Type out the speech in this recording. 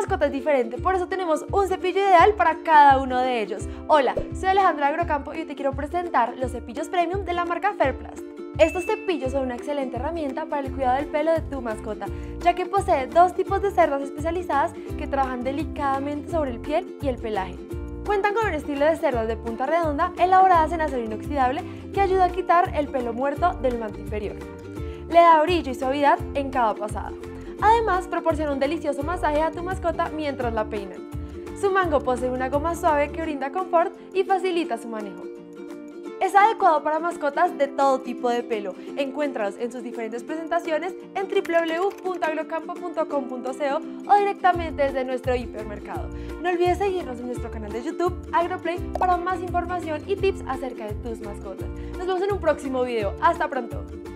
mascota es diferente, por eso tenemos un cepillo ideal para cada uno de ellos. Hola, soy Alejandra Agrocampo y hoy te quiero presentar los cepillos premium de la marca Fairplast. Estos cepillos son una excelente herramienta para el cuidado del pelo de tu mascota, ya que posee dos tipos de cerdas especializadas que trabajan delicadamente sobre el piel y el pelaje. Cuentan con un estilo de cerdas de punta redonda elaboradas en acero inoxidable que ayuda a quitar el pelo muerto del manto inferior. Le da brillo y suavidad en cada pasada. Además, proporciona un delicioso masaje a tu mascota mientras la peinan. Su mango posee una goma suave que brinda confort y facilita su manejo. Es adecuado para mascotas de todo tipo de pelo. Encuéntralos en sus diferentes presentaciones en www.agrocampo.com.co o directamente desde nuestro hipermercado. No olvides seguirnos en nuestro canal de YouTube, AgroPlay, para más información y tips acerca de tus mascotas. Nos vemos en un próximo video. ¡Hasta pronto!